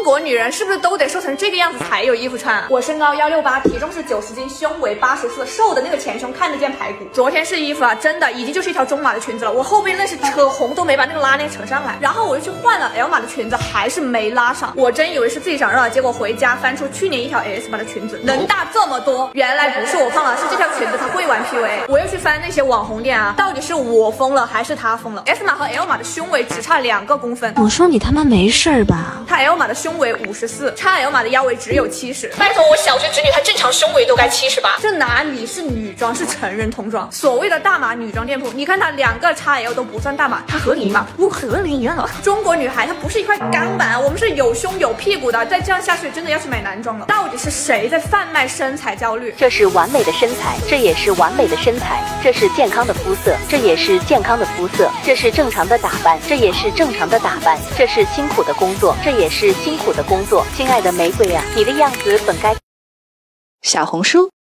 国女人是不是都得瘦成这个样子才有衣服穿啊？我身高168，体重是90斤，胸围84，瘦的那个前胸看得见排骨。昨天试衣服啊，真的已经就是一条中码的裙子了，我后背那是扯红都没把那个拉链扯上来。然后我又去换了 L 码的裙子，还是没拉上。我真以为是自己长肉了，结果回家翻出去年一条 S 码的裙子，能大这么多。原来不是我胖了，是这条裙子它会玩 PUA。我又去翻那些网红店啊，到底是我疯了还是他疯了 ？S 码和 L 码的胸围只差2个公分。 我说你他妈没事吧？ 他 L 码的胸围54，差 L 码的腰围只有70。拜托，我小学侄女她正常胸围都该70吧？这哪里是女装，是成人童装。所谓的大码女装店铺，你看它2个 XL 都不算大码，它合理吗？不合理啊！中国女孩她不是一块钢板，我们是有胸有屁股的。再这样下去，真的要去买男装了。到底是谁在贩卖身材焦虑？ 这是完美的身材，这也是完美的身材；这是健康的肤色，这也是健康的肤色；这是正常的打扮，这也是正常的打扮；这是辛苦的工作，这也是辛苦的工作。亲爱的玫瑰啊，你的样子本该。 小红书